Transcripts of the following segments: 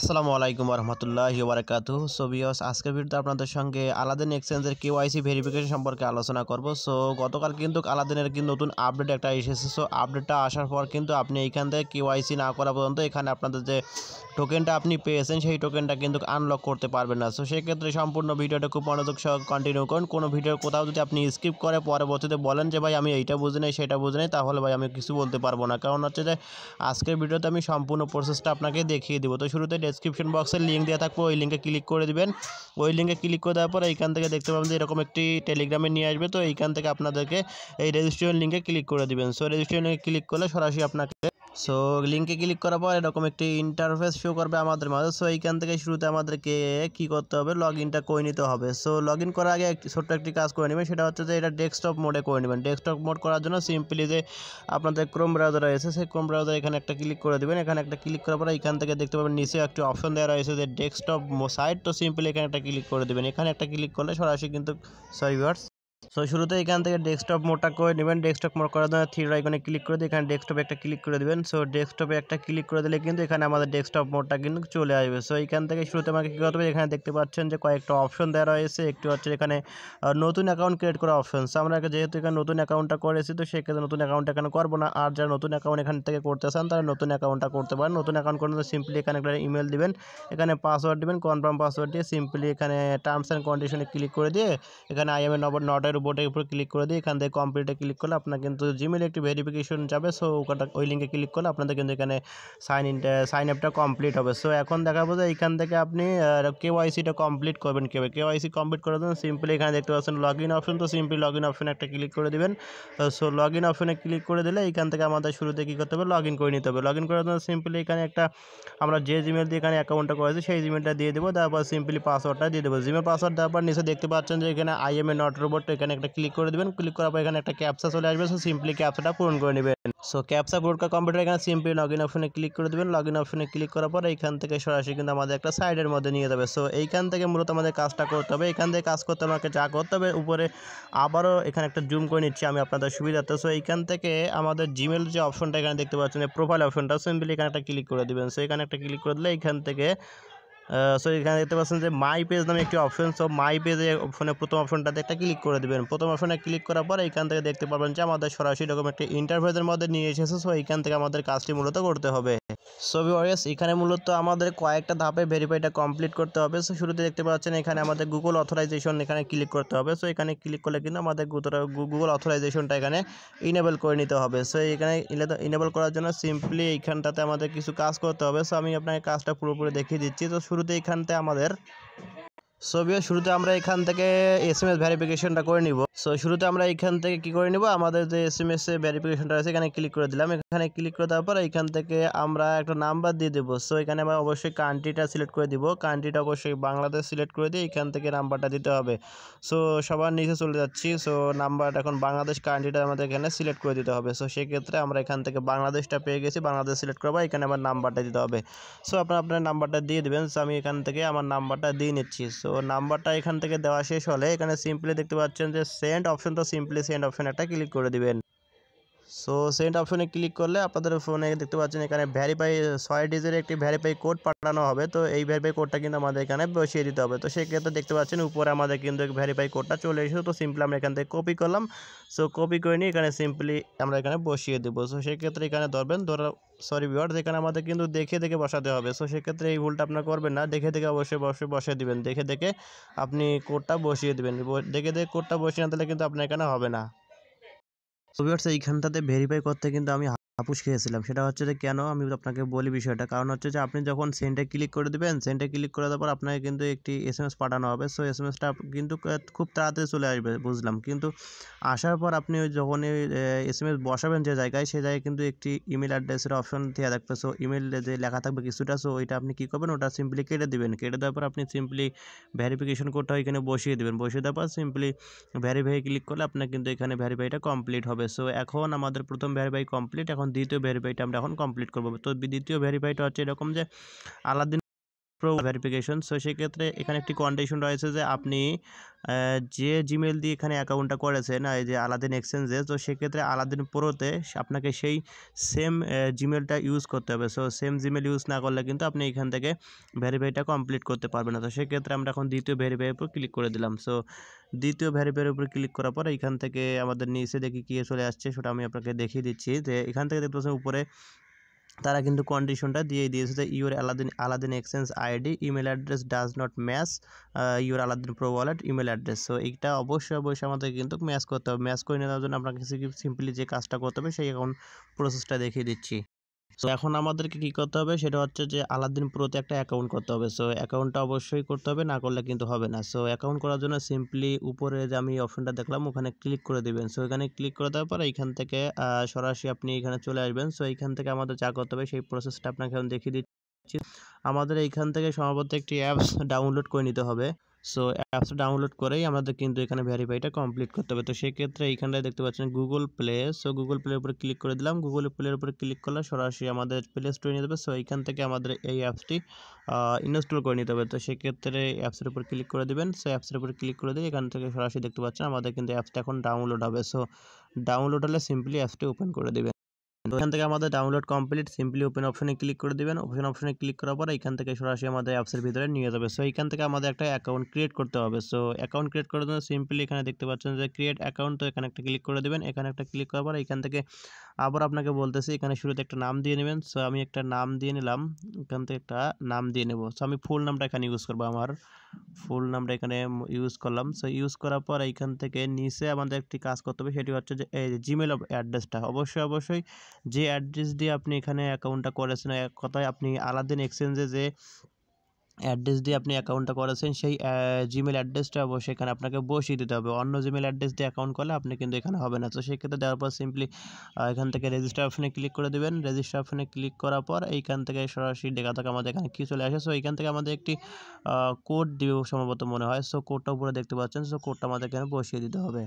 আসসালামু আলাইকুম রহমতুল্লাহি ওবারাকাতুহ। সো ভিউয়ার্স, আজকের ভিডিওতে আপনাদের সঙ্গে আলাদিন এক্সচেঞ্জের কেওয়াইসি ভেরিফিকেশন সম্পর্কে আলোচনা করব। সো গতকাল কিন্তু আলাদিনের কিন্তু নতুন আপডেট একটা এসেছে। সো আপডেটটা আসার পর কিন্তু আপনি এইখান থেকে কেওয়াইসি না করা পর্যন্ত এখানে আপনাদের যে টোকেনটা আপনি পেয়েছেন সেই টোকেনটা কিন্তু আনলক করতে পারবেন না। সো সেক্ষেত্রে সম্পূর্ণ ভিডিওটা খুব মনোযোগ সহ কন্টিনিউ করুন। কোনো ভিডিওর কোথাও যদি আপনি স্কিপ করে পরবর্তীতে বলেন যে ভাই আমি এইটা বুঝি নাই সেটা বুঝি নাই, তাহলে ভাই আমি কিছু বলতে পারবো না। কারণ হচ্ছে যে আজকের ভিডিওতে আমি সম্পূর্ণ প্রসেসটা আপনাকে দেখিয়ে দেবো। তো শুরুতে ডেসক্রিপশন বক্সের লিঙ্ক দেওয়া থাকবে, ওই লিঙ্কে ক্লিক করে দিবেন। ওই লিঙ্কে ক্লিক করে দেওয়ার পর এইখান থেকে দেখতে পাবেন যে এরকম একটি টেলিগ্রামে নিয়ে আসবে। তো এইখান থেকে আপনাদেরকে এই রেজিস্ট্রেশন লিঙ্কে ক্লিক করে দিবেন। সো রেজিস্ট্রেশন লিঙ্কে ক্লিক করলে সরাসরি আপনাকে লিঙ্কে ক্লিক করার পর এরকম একটি ইন্টারফেস শো করবে আমাদের মাঝে। সো এইখান থেকে শুরুতে আমাদেরকে কি করতে হবে, লগ ইনটা করে নিতে হবে। সো লগ ইন করার আগে ছোট্ট একটি কাজ করে নেবেন, সেটা হচ্ছে যে এটা ডেস্কটপ মোডে করে নেবেন। ডেস্কটপ মোড করার জন্য সিম্পলি যে আপনাদের ক্রোম ব্রাউজার রয়েছে সেই ক্রোম ব্রাউজার এখানে একটা ক্লিক করে দেবেন। এখানে একটা ক্লিক করার পর এখান থেকে দেখতে পাবেন নিচে একটি অপশন দেওয়া রয়েছে যে ডেস্কটপ সাইট। তো সিম্পলি এখানে একটা ক্লিক করে দেবেন। এখানে একটা ক্লিক করলে সরাসরি কিন্তু ভিউয়ার্স, শুরুতে এখান থেকে ডেস্কটপ মোডটা করে নেবেন। ডেস্কটপ মোড করার জন্য থ্রি আইকনে ক্লিক করে দিয়ে এখানে ডেস্কটপে একটা ক্লিক করে দেবেন। সো ডেস্কটপে একটা ক্লিক করে দিলে কিন্তু এখানে আমাদের ডেস্কটপ মোডটা কিন্তু চলে আসবে। সো এখান থেকে শুরুতে আমাকে কী করতে হবে, এখানে দেখতে পাচ্ছেন যে কয়েকটা অপশন দেওয়া রয়েছে। একটি হচ্ছে এখানে নতুন অ্যাকাউন্ট ক্রিয়েট করা অপশন। সো আমরা যেহেতু এখানে নতুন অ্যাকাউন্টটা করেছি, তো সেক্ষেত্রে নতুন অ্যাকাউন্ট এখানে করবো না। আর যারা নতুন অ্যাকাউন্ট এখান থেকে করতে চান তারা নতুন অ্যাকাউন্টটা করতে পারেন। নতুন অ্যাকাউন্ট করতে সিম্পলি এখানে একটা ইমেল দিবেন, এখানে পাসওয়ার্ড দিবেন, কনফার্ম পাসওয়ার্ড দিয়ে সিম্পলি এখানে টার্মস অ্যান্ড কন্ডিশনে ক্লিক করে দিয়ে এখানে আই এম এ নটের উপর ক্লিক করে দিয়ে এখান থেকে কমপ্লিটে ক্লিক করলে আপনার কিন্তু জিমেলে একটি ভেরিফিকেশন যাবে। সো ওই লিঙ্কে ক্লিক করলে আপনাদের কিন্তু এখানে সাইন আপটা কমপ্লিট হবে। সো এখন দেখাবো যে এইখান থেকে আপনি কেওয়াইসিটা কমপ্লিট করবেন কীভাবে। কেওয়াইসি কমপ্লিট করার জন্য সিম্পলি এখানে দেখতে পাচ্ছেন লগ ইন অপশন। তো সিম্পলি লগ ইন অপশনে একটা ক্লিক করে দেবেন। সো লগ ইন অপশনে ক্লিক করে দিলে এইখান থেকে আমাদের শুরুতে কী করতে হবে, লগ ইন করে নিতে হবে। লগ ইন করার জন্য সিম্পলি এখানে একটা আমরা যে জিমেল দিয়ে এখানে অ্যাকাউন্টটা করেছি সেই জিমেলটা দিয়ে দেবো। তারপর সিম্পলি পাসওয়ার্ডটা দিয়ে দেবো। জিমেল পাসওয়ার্ড দেওয়ার পর নিচে দেখতে পাচ্ছেন যে এখানে I am a not robot, এখানে একটা ক্লিক করে দেবেন। ক্লিক করার পর এখানে একটা ক্যাপচা চলে আসবে। সো সিম্পলি ক্যাপচাটা পূরণ করে নেবেন। সো ক্যাপচা পূরণ করা কম্পিউটার এখানে সিম্পলি লগ ইন অপশনে ক্লিক করে দেবেন। লগ ইন অপশনে ক্লিক করার পর এইখান থেকে সরাসরি কিন্তু আমাদের একটা সাইডের মধ্যে নিয়ে যাবে। সো এইখান থেকে মূলত আমাদের কাজটা করতে হবে। এখান থেকে কাজ করতে আমাকে যা করতে হবে, উপরে আবারও এখানে একটা জুম করে নিচ্ছি আমি আপনাদের সুবিধার্থে। সো এইখান থেকে আমাদের জিমেল যে অপশনটা এখানে দেখতে পাচ্ছেন, প্রোফাইল অপশনটা, সিম্পলি এখানে একটা ক্লিক করে দেবেন। সো এখানে একটা ক্লিক করে দিলে এইখান থেকে সো এখানে দেখতে পাচ্ছেন যে মাই পেজ নামে একটি অপশন। সো মাই পেজে ফোনে প্রথম অপশনটাতে একটা ক্লিক করে দেবেন। প্রথম অপশনে ক্লিক করার পর এখান থেকে দেখতে পাবেন যে আমাদের সরাসরি এরকম একটা ইন্টারফেসের মধ্যে নিয়ে এসেছে। সো এইখান থেকে আমাদের কাজটি মূলত করতে হবে। সো ভিউয়ার্স, এখানে মূলত আমাদের কয়েকটা ধাপে ভেরিফাইটা কমপ্লিট করতে হবে। সো শুরুতে দেখতে পাচ্ছেন এখানে আমাদের গুগল অথরাইজেশন এখানে ক্লিক করতে হবে। সো এখানে ক্লিক করলে কিন্তু আমাদের গুগল অথরাইজেশনটা এখানে ইনেবল করে নিতে হবে। সো এখানে ইনেবল করার জন্য সিম্পলি এইখানটাতে আমাদের কিছু কাজ করতে হবে। সো আমি আপনাকে কাজটা পুরোপুরি দেখিয়ে দিচ্ছি। তো শুরুতে এইখানতে আমাদের শুরুতে আমরা এখান থেকে এসএমএস ভেরিফিকেশনটা করে নিব। সো শুরুতে আমরা এখান থেকে কি করে নিব, আমাদের যে এসএমএস এর ভেরিফিকেশনটা আছে এখানে ক্লিক করে দিলাম। এখানে ক্লিক করে দেওয়ার পর এখান থেকে আমরা একটা নাম্বার দিয়ে দেবো। সো এখানে আমরা অবশ্যই কান্ট্রিটা সিলেক্ট করে দিব। কান্ট্রিটা অবশ্যই বাংলাদেশ সিলেক্ট করে দিয়ে এখান থেকে নাম্বারটা দিতে হবে। সো সবার নিচে চলে যাচ্ছি। সো নাম্বারটা এখন বাংলাদেশ কান্ট্রিটা আমাদের এখানে সিলেক্ট করে দিতে হবে। সো সেক্ষেত্রে আমরা এখান থেকে বাংলাদেশটা পেয়ে গেছি, বাংলাদেশ সিলেক্ট করবো, এখানে আমার নাম্বারটা দিতে হবে। সো আপনার নাম্বারটা দিয়ে দেবেন। সো আমি এখান থেকে আমার নাম্বারটা দিয়ে নিচ্ছি। সো নাম্বারটা এখান থেকে দেওয়া শেষ হলে এখানে সিম্পলি দেখতে পাচ্ছেন যে সেন্ড অপশন। তো সিম্পলি সেন্ড অপশন একটা ক্লিক করে দিবেন। সো সেন্ড অপশনে ক্লিক করলে আপনাদের ফোনে দেখতে পাচ্ছেন এখানে ভেরিফাই 6 ডিজিটের একটি ভেরিফাই কোড পাঠানো হবে। তো এই ভেরিফাই কোডটা কিন্তু আমাদের এখানে বসিয়ে দিতে হবে। তো সেক্ষেত্রে দেখতে পাচ্ছেন উপরে আমাদের কিন্তু ভেরিফাই কোডটা চলে এসেছে। তো সিম্পলি আমরা এখান থেকে কপি করলাম। সো কপি করে নিয়ে এখানে সিম্পলি আমরা এখানে বসিয়ে দেবো। সো সেক্ষেত্রে এখানে সরি ভিউয়ার্স, এখানে আমাদের কিন্তু দেখে দেখে বসাতে হবে। সো সেক্ষেত্রে এই ভুলটা আপনার করবেন না, দেখে দেখে অবশ্যই বসিয়ে দিবেন। দেখে দেখে আপনি কোডটা বসিয়ে দেবেন। দেখে দেখে কোডটা বসিয়ে না দিলে কিন্তু আপনার এখানে হবে না। সো ভিউয়ার্স, এইখানটাতে ভেরিফাই করতে কিন্তু আমি হাপুস খেয়েছিলাম। সেটা হচ্ছে যে কেন, আমি আপনাকে বলি বিষয়টা। কারণ হচ্ছে যে আপনি যখন সেন্ডে ক্লিক করে দেবেন, সেন্ডে ক্লিক করে দেওয়ার পর আপনাকে কিন্তু একটি এসএমএস পাঠানো হবে। সো এসএমএসটা কিন্তু খুব তাড়াতাড়ি চলে আসবে, বুঝলাম। কিন্তু আসার পর আপনি যখনই এসএমএস বসাবেন যে জায়গায়, সেই জায়গায় কিন্তু একটি ইমেল অ্যাড্রেসের অপশন দেওয়া থাকবে। সো ইমেল যে লেখা থাকবে কিছুটা, সো ওইটা আপনি কী করবেন, ওটা সিম্পলি কেটে দেবেন। কেটে দেওয়ার পর আপনি সিম্পলি ভেরিফিকেশন কোডটা এখানে বসিয়ে দেবেন। বসিয়ে দেওয়ার পর সিম্পলি ভেরিফাই ক্লিক করলে আপনার কিন্তু এখানে ভেরিফাইটা কমপ্লিট হবে। সো এখন আমাদের প্রথম ভেরিফাই কমপ্লিট, এখন দ্বিতীয় ভেরিফাইটা আমরা এখন কমপ্লিট করবো। তো দ্বিতীয় ভেরিফাইটা হচ্ছে এরকম যে আলাদিন প্রো ভেরিফিকেশন। সো সেক্ষেত্রে এখানে একটি কন্ডিশন রয়েছে যে আপনি যে জিমেল দিয়ে এখানে অ্যাকাউন্টটা করেছেন এই যে আলাদিন এক্সচেঞ্জে, তো সেক্ষেত্রে আলাদিন প্রোতে আপনাকে সেই সেম জিমেলটা ইউজ করতে হবে। সো সেম জিমেল ইউজ না করলে কিন্তু আপনি এখান থেকে ভেরিফাইটা কমপ্লিট করতে পারবেন না। তো সেক্ষেত্রে আমরা এখন দ্বিতীয় ভেরিফাইয়ের উপর ক্লিক করে দিলাম। সো দ্বিতীয় ভেরিফাইয়ের উপর ক্লিক করার পর এখান থেকে আমাদের নিচে দেখি কী চলে আসছে, সেটা আমি আপনাকে দেখিয়ে দিচ্ছি। যে এখান থেকে দেখতে পাচ্ছেন উপরে তারা কিন্তু কন্ডিশনটা দিয়ে দিয়েছে যে your Aladdin exchange ID email address does not match your Aladdin pro wallet email address. So এইটা অবশ্যই আমাদের কিন্তু ম্যাচ করতে হবে। ম্যাচ করে নেওয়ার জন্য আপনাকে সিম্পলি যে কাজটা করতে হবে সেই অ্যাকাউন্ট প্রসেসটা দেখিয়ে দিচ্ছি। সো এখন আমাদেরকে কী করতে হবে সেটা হচ্ছে যে আলাদিন প্রোতে একটা অ্যাকাউন্ট করতে হবে। সো অ্যাকাউন্টটা অবশ্যই করতে হবে, না করলে কিন্তু হবে না। সো অ্যাকাউন্ট করার জন্য সিম্পলি উপরে যে আমি অপশনটা দেখলাম ওখানে ক্লিক করে দিবেন। সো এখানে ক্লিক করে দেওয়ার পর এইখান থেকে সরাসরি আপনি এখানে চলে আসবেন। সো এইখান থেকে আমাদের যা করতে হবে সেই প্রসেসটা আপনাকে এখন দেখিয়ে দিচ্ছি। আমাদের এইখান থেকে সম্ভবত একটি অ্যাপস ডাউনলোড করে নিতে হবে। সো অ্যাপস ডাউনলোড করেই আমাদের কিন্তু এখানে ভেরিফাইটা কমপ্লিট করতে হবে। তো সেক্ষেত্রে এইখানটায় দেখতে পাচ্ছেন গুগল প্লে। সো গুগল প্লের উপরে ক্লিক করে দিলাম। গুগল প্লের উপরে ক্লিক করলে সরাসরি আমাদের প্লে স্টোরে নিয়ে যাবে। সো এইখান থেকে আমাদের এই অ্যাপসটি ইনস্টল করে নিতে হবে। তো সেক্ষেত্রে অ্যাপসের উপর ক্লিক করে দেবেন। সো অ্যাপসের উপর ক্লিক করে দিয়ে এখান থেকে সরাসরি দেখতে পাচ্ছেন আমাদের কিন্তু অ্যাপসটা এখন ডাউনলোড হবে। সো ডাউনলোড হলে সিম্পলি অ্যাপসটি ওপেন করে দেবেন। তো এখান থেকে আমাদের ডাউনলোড কমপ্লিট, সিম্পলি ওপেন অপশনে ক্লিক করে দিবেন। অপশনে ক্লিক করার পর এখান থেকে সরাসরি আমাদের অ্যাপসের ভিতরে নিয়ে যাবে। সো এইখান থেকে আমাদের একটা অ্যাকাউন্ট ক্রিয়েট করতে হবে। সো অ্যাকাউন্ট ক্রিয়েট করার জন্য সিম্পলি এখানে দেখতে পাচ্ছেন যে ক্রিয়েট অ্যাকাউন্ট, তো এখানে একটা ক্লিক করে দেবেন। এখানে একটা ক্লিক করার পর এখান থেকে আবার আপনাকে বলতেছি এখানে শুরুতে একটা নাম দিয়ে নেবেন। সো আমি একটা নাম দিয়ে নিলাম, এখান থেকে একটা নাম দিয়ে নেব। সো আমি ফুল নামটা এখানে ইউজ করবো, আমার ফুল নামটা এখানে ইউজ করলাম। সো ইউজ করার পর এইখান থেকে নিচে আমাদের একটি কাজ করতে হবে, সেটি হচ্ছে যে এই জিমেল অ্যাড্রেসটা অবশ্যই যে অ্যাড্রেস দিয়ে আপনি এখানে অ্যাকাউন্টটা করেছেন, এক কথায় আপনি আলাদিন এক্সচেঞ্জে যে অ্যাড্রেস দিয়ে আপনি অ্যাকাউন্টটা করেছেন সেই জিমেল অ্যাড্রেসটা অবশ্যই এখানে আপনাকে বসিয়ে দিতে হবে। অন্য জিমেল অ্যাড্রেস দিয়ে অ্যাকাউন্ট করলে আপনি কিন্তু এখানে হবে না। তো সেক্ষেত্রে দেওয়ার পর সিম্পলি এখান থেকে রেজিস্টার অপশনে ক্লিক করে দেবেন। রেজিস্টার অপশনে ক্লিক করার পর এইখান থেকে সরাসরি দেখা থাকে আমাদের এখানে কী চলে আসে। সো এইখান থেকে আমাদের একটি কোড দিবে সম্ভবত মনে হয়। সো কোডটা উপরে দেখতে পাচ্ছেন। সো কোডটা আমাদের এখানে বসিয়ে দিতে হবে।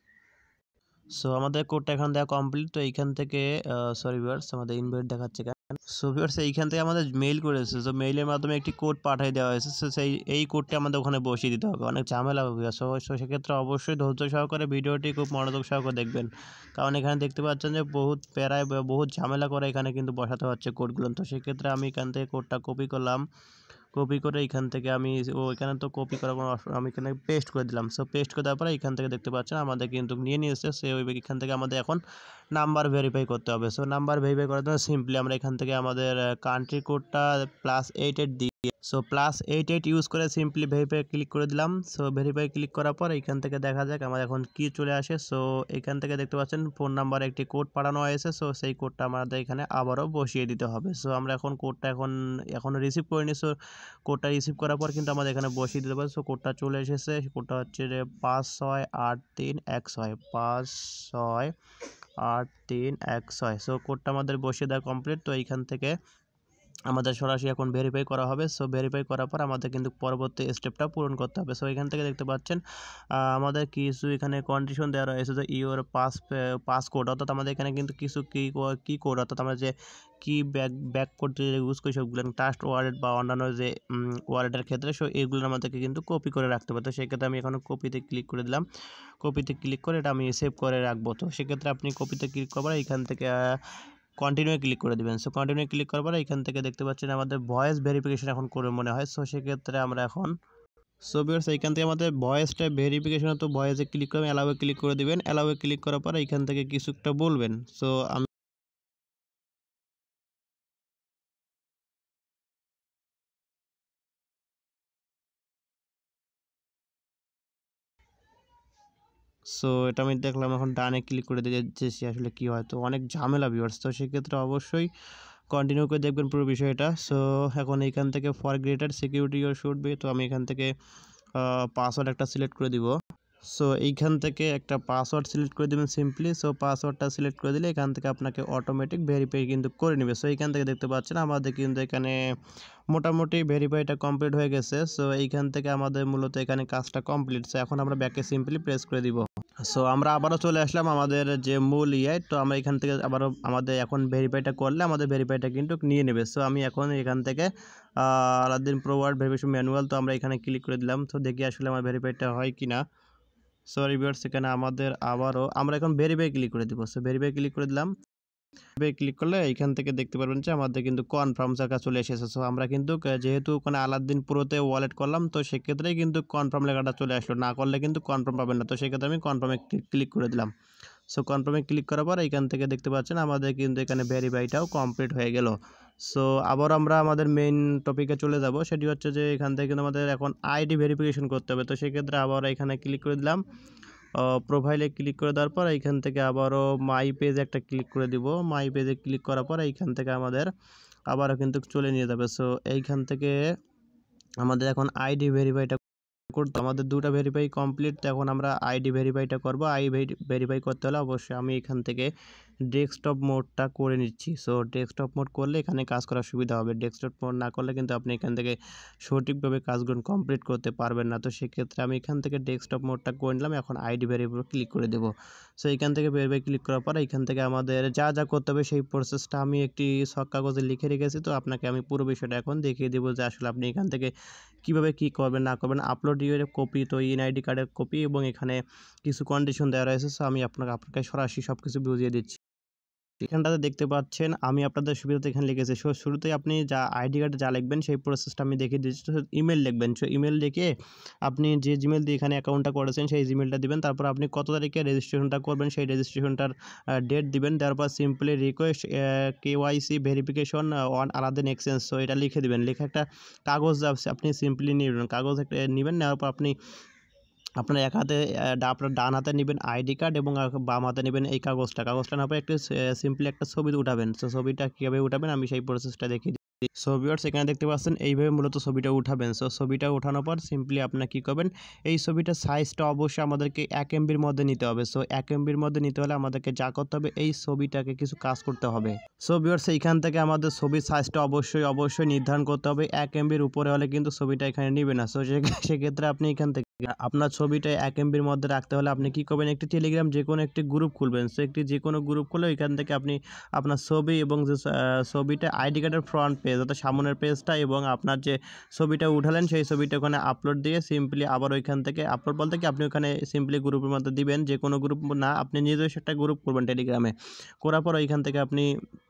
সো আমাদের কোডটা এখন দেওয়া কমপ্লিট। তো এইখান থেকে সরি ভিউয়ার্স, আমাদের ইনভাইট দেখাচ্ছে কেন। সো ভিউয়ার্স এইখান থেকে আমাদের মেইল করেছে। সো মেইলের মাধ্যমে একটি কোড পাঠিয়ে দেওয়া হয়েছে। সো এই কোডটি আমাদের ওখানে বসিয়ে দিতে হবে। অনেক ঝামেলা হবে। সো সেক্ষেত্রে অবশ্যই ধৈর্য সহকারে ভিডিওটি খুব মনোযোগ সহকারে দেখবেন, কারণ এখানে দেখতে পাচ্ছেন যে বহুত প্যারায় বহুত ঝামেলা করে এখানে কিন্তু বসাতে হচ্ছে কোডগুলো। তো সেক্ষেত্রে আমি এখান থেকে কোডটা কপি করলাম। কপি করে এইখান থেকে আমি এখানে তো কপি করার কোনো আমি এখানে পেস্ট করে দিলাম। সো পেস্ট করে দেওয়ার পরে এইখান থেকে দেখতে পাচ্ছেন আমাদের কিন্তু নিয়ে নিয়েছে। সে এখান থেকে আমাদের এখন নাম্বার ভেরিফাই করতে হবে। সো নাম্বার ভেরিফাই করার জন্য সিম্পলি আমরা এখান থেকে আমাদের কান্ট্রি কোডটা +88 দিয়ে সো +88 ইউজ করে সিম্পলি ভেরিফাই ক্লিক করে দিলাম। সো ভেরিফাই ক্লিক করার পর এইখান থেকে দেখা যাক আমার এখন কি চলে আসে। সো এখান থেকে দেখতে পাচ্ছেন ফোন নাম্বারে একটি কোড পাঠানো হয়েছে। সো সেই কোডটা আমাদের এখানে আবারও বসিয়ে দিতে হবে। সো আমরা এখন কোডটা এখনও রিসিভ করিনি। সো কোডটা রিসিভ করার পর কিন্তু আমাদের এখানে বসিয়ে দিতে হবে। সো কোডটা চলে এসেছে। কোডটা হচ্ছে যে 568316 568316। সো কোডটা আমাদের বসিয়ে দেওয়া কমপ্লিট। তো এইখান থেকে আমাদের সরাসরি এখন ভেরিফাই করা হবে। সো ভেরিফাই করার পর আমাদের কিন্তু পরবর্তী স্টেপটা পূরণ করতে হবে। সো এখান থেকে দেখতে পাচ্ছেন আমাদের কিছু এখানে কন্ডিশন দেওয়া রয়েছে যে ইওর পাস কোড, অর্থাৎ আমাদের এখানে কিন্তু কিছু কি কোড, অর্থাৎ আমরা যে কি ব্যাক কোড ইউজ করি সবগুলো ট্রাস্ট ওয়ালেট বা অন্যান্য যে ওয়ালেটের ক্ষেত্রে, সো এগুলো আমাদেরকে কিন্তু কপি করে রাখতে হবে। তো সেক্ষেত্রে আমি এখন কপিতে ক্লিক করে দিলাম। কপিতে ক্লিক করে এটা আমি সেভ করে রাখবো। তো সেক্ষেত্রে আপনি কপিতে ক্লিক করবার এখান থেকে কন্টিনিউ ক্লিক করে দেবেন। সো কন্টিনিউ ক্লিক করার পরে এখান থেকে দেখতে পাচ্ছেন আমাদের ভয়েস ভেরিফিকেশন এখন করে মনে হয়। সো সেক্ষেত্রে আমরা এখন ভিউয়ার্স এইখান থেকে আমাদের ভয়েসটা ভেরিফিকেশন, তো ভয়েসে ক্লিক করে অ্যালাউয়ে ক্লিক করে দেবেন। অ্যালাউয়ে ক্লিক করার পরে এখান থেকে কিছু একটা বলবেন। সো আমি এটা আমি দেখলাম, এখন ডানে ক্লিক করে দিয়েছি আসলে কি হয়। তো অনেক ঝামেলা ভিউয়ার্স। তো সেক্ষেত্রে অবশ্যই কন্টিনিউ করে দেখবেন পুরো বিষয়টা। সো এখন এইখান থেকে for greater security your should be, তো আমি এখান থেকে পাসওয়ার্ড একটা সিলেক্ট করে দিব। সো এইখান থেকে একটা পাসওয়ার্ড সিলেক্ট করে দেবেন সিম্পলি। সো পাসওয়ার্ডটা সিলেক্ট করে দিলে এখান থেকে আপনাকে অটোমেটিক ভেরিফাই কিন্তু করে নেবে। সো এইখান থেকে দেখতে পাচ্ছেন আমাদের কিন্তু এখানে মোটামুটি ভেরিফাইটা কমপ্লিট হয়ে গেছে। সো এইখান থেকে আমাদের মূলত এখানে কাজটা কমপ্লিট। সো এখন আমরা ব্যাকে সিম্পলি প্রেস করে দিব। সো আমরা আবারও চলে আসলাম আমাদের যে মূল তো আমরা এখান থেকে আবারও আমাদের এখন ভেরিফাইটা করলে আমাদের ভেরিফাইটা কিন্তু নিয়ে নেবে। সো আমি এখন এখান থেকে Aladdin pro word verification manual, তো আমরা এখানে ক্লিক করে দিলাম। তো দেখি আসলে আমার ভেরিফাইটা হয় কি না। সরি ভিউয়ার্স, এখানে আমাদের আবারও আমরা এখন ভেরিফাই ক্লিক করে দিব। সো ভেরিফাই ক্লিক করে দিলাম। ক্লিক করলে এইখান থেকে দেখতে পারবেন যে আমাদের কিন্তু কনফার্ম লেখা চলে এসেছে। সো আমরা কিন্তু যেহেতু ওখানে আলাদিন প্রোতে ওয়ালেট করলাম, তো সেক্ষেত্রেই কিন্তু কনফার্ম লেখাটা চলে আসলো, না করলে কিন্তু কনফার্ম পাবেন না। তো সেক্ষেত্রে আমি কনফার্মে ক্লিক করে দিলাম। সো কনফার্মে ক্লিক করার পর এইখান থেকে দেখতে পাচ্ছেন আমাদের কিন্তু এখানে ভেরিফাইটাও কমপ্লিট হয়ে গেল। সো আবার আমরা আমাদের মেইন টপিকে চলে যাব, সেটি হচ্ছে যে এখান থেকে কিন্তু আমাদের এখন আইডি ভেরিফিকেশন করতে হবে। তো সেক্ষেত্রে আবার এখানে ক্লিক করে দিলাম। প্রোফাইলে ক্লিক করে দেওয়ার পর এইখান থেকে আবারও মাই পেজে একটা ক্লিক করে দিব। মাই পেজে ক্লিক করার পর এইখান থেকে আমাদের আবারও কিন্তু চলে নিয়ে যাবে। সো এইখান থেকে আমাদের এখন আইডি ভেরিফাইটা করতে, আমাদের দুটো ভেরিফাই কমপ্লিট। এখন আমরা আইডি ভেরিফাইটা করব। ভেরিফাই করতে হলে অবশ্যই আমি এখান থেকে ডেস্কটপ মোডটা করে নিচ্ছি। সো ডেস্কটপ মোড করলে এখানে কাজ করার সুবিধা হবে। ডেস্কটপ মোড না করলে কিন্তু আপনি এখান থেকে সঠিকভাবে কাজগুলো কমপ্লিট করতে পারবেন না। তো সেক্ষেত্রে আমি এখান থেকে ডেস্কটপ মোডটা করে নিলাম। এখন আইডি ভেরিফাই ক্লিক করে দেবো। সো এখান থেকে ভেরিফাই ক্লিক করার পর এখান থেকে আমাদের যা যা করতে হবে সেই প্রসেসটা আমি একটি শখ কাগজে লিখে রেখেছি। তো আপনাকে আমি পুরো বিষয়টা এখন দেখিয়ে দেবো যে আসলে আপনি এখান থেকে কীভাবে কী করবেন না করবেন। আপলোড ইউর কপি, তো এনআইডি কার্ডের কপি, এবং এখানে কিছু কন্ডিশন দেওয়া রয়েছে। সো আমি আপনাকে সরাসরি সব কিছু বুঝিয়ে দিচ্ছি। এখানটাতে দেখতে পাচ্ছেন আমি আপনাদের সুবিধাতে এখানে লিখেছি। সো শুরুতেই আপনি যা আইডি কার্ডে যা লিখবেন সেই প্রসেসটা আমি দেখিয়ে দিচ্ছি। তো ইমেল লিখবেন। সো ইমেল লিখে আপনি যে জিমেল দিয়ে এখানে অ্যাকাউন্টটা করেছেন সেই জিমেলটা দিবেন। তারপর আপনি কত তারিখে রেজিস্ট্রেশনটা করবেন সেই রেজিস্ট্রেশনটার ডেট দিবেন। তারপর simply request KYC verification on Aladdin exchange, so এটা লিখে দিবেন। লিখে একটা কাগজ আপনি সিম্পলি নেবেন, কাগজ একটা নেবেন। নেওয়ার পর আপনি আপনার এক হাতে আপনার ডান হাতে নেবেন আইডি কার্ড এবং বাম হাতে নেবেন এই কাগজটা নেওয়ার পর একটু সিম্পলি একটা ছবি উঠাবেন। সো ছবিটা কীভাবে উঠাবেন আমি সেই প্রসেসটা দেখিয়ে দিই। সো ভিউয়ার্স, এখানে দেখতে পাচ্ছেন এইভাবে মূলত ছবিটা উঠাবেন। সো ছবিটা উঠানোর পর সিম্পলি আপনারা কী করবেন, এই ছবিটার সাইজটা অবশ্যই আমাদেরকে 1 MBর মধ্যে নিতে হবে। সো 1 MBর মধ্যে নিতে হলে আমাদেরকে যা করতে হবে এই ছবিটাকে কিছু কাজ করতে হবে। সো ভিউয়ার্স, এইখান থেকে আমাদের ছবির সাইজটা অবশ্যই নির্ধারণ করতে হবে। 1 MBর উপরে হলে কিন্তু ছবিটা এখানে নেবে না। সো সেক্ষেত্রে আপনি এখান থেকে আপনার ছবিটা 1 MBর মধ্যে রাখতে হলে আপনি কী করবেন, একটি টেলিগ্রাম যে কোনো একটি গ্রুপ খুলবেন। সো যে কোনো গ্রুপ খুলে এখান থেকে আপনি আপনার ছবি এবং যে ছবিটা আইডি কার্ডের ফ্রন্ট পেজ অর্থাৎ সামনের পেজটা এবং আপনার যে ছবিটা উঠালেন সেই ছবিটা ওখানে আপলোড দিয়ে সিম্পলি আবার ওইখান থেকে আপলোড বলতে কি আপনি ওখানে সিম্পলি গ্রুপের মধ্যে দিবেন। যে কোনো গ্রুপ না, আপনি নিজস্ব একটা গ্রুপ করবেন টেলিগ্রামে। করার পর ওইখান থেকে আপনি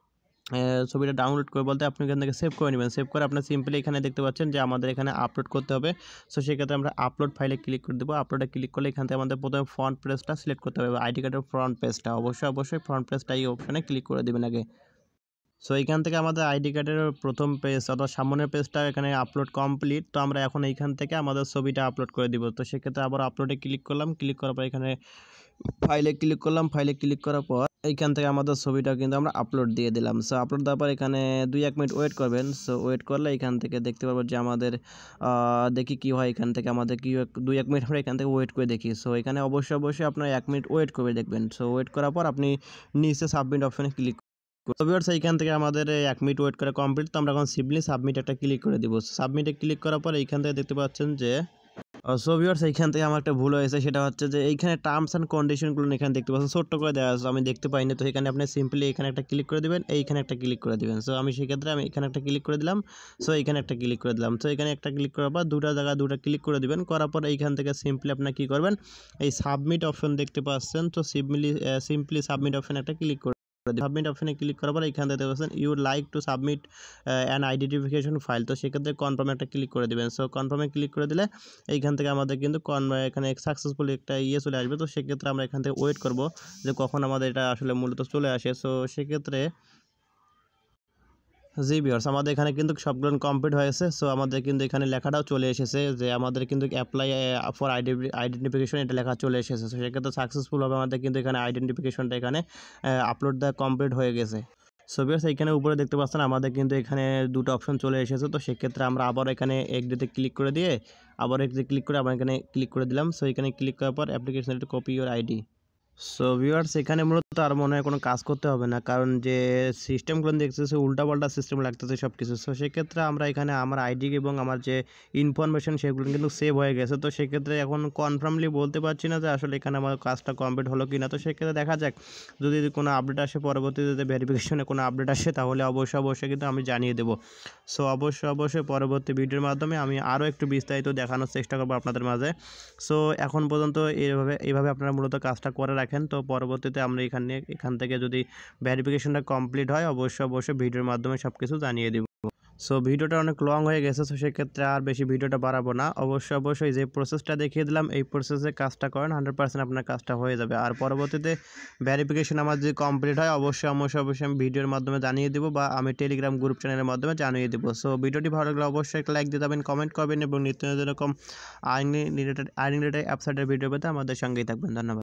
ছবিটা ডাউনলোড করে বলতে আপনি এখান থেকে সেভ করে নেবেন। সেভ করে আপনার সিম্পলি এখানে দেখতে পাচ্ছেন যে আমাদের এখানে আপলোড করতে হবে। সো সেক্ষেত্রে আমরা আপলোড ফাইলে ক্লিক করে দেবো। আপলোডে ক্লিক করলে এখান থেকে আমাদের প্রথমে ফ্রন্ট পেজটা সিলেক্ট করতে হবে, আইডি কার্ডের ফ্রন্ট পেজটা। অবশ্যই ফ্রন্ট পেজটা এই অপশানে ক্লিক করে দেবেন আগে। সো এইখান থেকে আমাদের আইডি কার্ডের প্রথম পেজ অর্থাৎ সামনের পেজটা এখানে আপলোড কমপ্লিট। তো আমরা এখন এইখান থেকে আমাদের ছবিটা আপলোড করে দিব। তো সেক্ষেত্রে আবার আপলোডে ক্লিক করলাম। ক্লিক করার পর এখানে ফাইলে ক্লিক করলাম। ফাইলে ক্লিক করার পর এইখান থেকে আমাদের ছবিটা কিন্তু আমরা আপলোড দিয়ে দিলাম। সো আপলোড দেওয়ার পর এখানে 2-1 মিনিট ওয়েট করবেন। সো ওয়েট করলে এখান থেকে দেখতে পারবো যে আমাদের দেখি কী হয়। এখান থেকে আমাদের কি 2-1 মিনিট পরে এখান থেকে ওয়েট করে দেখি। সো এখানে অবশ্যই আপনার 1 মিনিট ওয়েট করে দেখবেন। সো ওয়েট করার পর আপনি নিচে সাবমিট অপশনে ক্লিক তো ভিউয়ার্স, এইখান থেকে আমাদের 1 মিনিট ওয়েট করা কমপ্লিট। তো আমরা এখন সিম্পলি সাবমিট একটা ক্লিক করে দিব। সাবমিটে ক্লিক করার পর এইখান থেকে দেখতে পাচ্ছেন যে সো ভিউয়ার্স, এইখান থেকে আমার একটা ভুল হয়েছে। সেটা হচ্ছে যে এইখানে টার্মস অ্যান্ড কন্ডিশনগুলো এখানে দেখতে পাচ্ছেন ছোট্ট করে দেওয়া আছে, আমি দেখতে পাইনি। তো এখানে আপনি সিম্পলি এখানে একটা ক্লিক করে দেবেন, এইখানে একটা ক্লিক করে দেবেন। সো আমি সেক্ষেত্রে আমি এখানে একটা ক্লিক করে দিলাম। সো এখানে একটা ক্লিক করে দিলাম। সো এখানে একটা ক্লিক করার পর দুটা জায়গায় দুটা ক্লিক করে দিবেন। করার পর এইখান থেকে সিম্পলি আপনার কী করবেন, এই সাবমিট অপশন দেখতে পাচ্ছেন। তো সিম্পলি সাবমিট অপশন একটা ক্লিক করে সাবমিট অপশনে ক্লিক করার পর এখান থেকে দেখতে পাচ্ছেন you like to submit an identification file. তো সেক্ষেত্রে কনফার্মে একটা ক্লিক করে দেবেন। সো কনফার্মে ক্লিক করে দিলে এইখান থেকে আমাদের কিন্তু এখানে সাকসেসফুলি একটা চলে আসবে। তো সেক্ষেত্রে আমরা এখান থেকে ওয়েট করব যে কখন আমাদের এটা আসলে মূলত চলে আসে। সো সেক্ষেত্রে জি ভিউয়ার্স, আমাদের এখানে কিন্তু সবগুলো কমপ্লিট হয়েছে। সো আমাদের কিন্তু এখানে লেখাটাও চলে এসেছে যে আমাদের কিন্তু অ্যাপ্লাই ফর আইডেন্টিফিকেশন এটা লেখা চলে এসেছে। সো সেক্ষেত্রে সাকসেসফুলভাবে আমাদের কিন্তু এখানে আইডেন্টিফিকেশনটা এখানে আপলোড দেওয়া কমপ্লিট হয়ে গেছে। সো ভিউয়ার্স, এইখানে উপরে দেখতে পাচ্ছেন আমাদের কিন্তু এখানে দুটো অপশন চলে এসেছে। তো সেক্ষেত্রে আমরা আবার এখানে এগ্রিতে ক্লিক করে দিয়ে আবার এগ্রিতে ক্লিক করে আমরা এখানে ক্লিক করে দিলাম। সো এখানে ক্লিক করার পর application copy your ID. So viewers, এখানে মূলত তো আর মনে হয় কোনো কাজ করতে হবে না, কারণ যে সিস্টেমগুলো দেখতেছে উল্টাপাল্টা সিস্টেম লাগতেছে সব কিছু। সো সেক্ষেত্রে আমরা এখানে আমার আইডি এবং আমার যে ইনফরমেশন সেগুলো কিন্তু সেভ হয়ে গেছে। তো সেক্ষেত্রে এখন কনফার্মলি বলতে পারছি না যে আসলে এখানে আমার কাজটা কমপ্লিট হলো কি না। তো সেক্ষেত্রে দেখা যাক, যদি কোনো আপডেট আসে, পরবর্তীতে যদি ভেরিফিকেশনে কোনো আপডেট আসে তাহলে অবশ্যই কিন্তু আমি জানিয়ে দেবো। সো অবশ্যই পরবর্তী ভিডিওর মাধ্যমে আমি আরও একটু বিস্তারিত দেখানোর চেষ্টা করবো আপনাদের মাঝে। সো এখন পর্যন্ত এইভাবে আপনারা মূলত কাজটা করে রাখেন। তো পরবর্তীতে আমরা এখান থেকে যদি ভেরিফিকেশনটা কমপ্লিট হয় অবশ্যই ভিডিওর মাধ্যমে সব কিছু জানিয়ে দেব। সো ভিডিওটা অনেক লং হয়ে গেছে, সো সেক্ষেত্রে আর বেশি ভিডিওটা বাড়াবো না। অবশ্যই যে প্রসেসটা দেখিয়ে দিলাম এই প্রসেসে কাজটা করেন, 100% আপনার কাজটা হয়ে যাবে। আর পরবর্তীতে ভেরিফিকেশন আমার যদি কমপ্লিট হয় অবশ্যই আমি ভিডিওর মাধ্যমে জানিয়ে দেবো, বা আমি টেলিগ্রাম গ্রুপ চ্যানেলের মাধ্যমে জানিয়ে দেবো। সো ভিডিওটি ভালো লাগলে অবশ্যই একটা লাইক দিয়ে যাবেন, কমেন্ট করবেন এবং নিত্য নতুন এরকম আর্নিং রিলেটেড অ্যাপসাইটের ভিডিও পেতে আমাদের সঙ্গেই থাকবেন। ধন্যবাদ।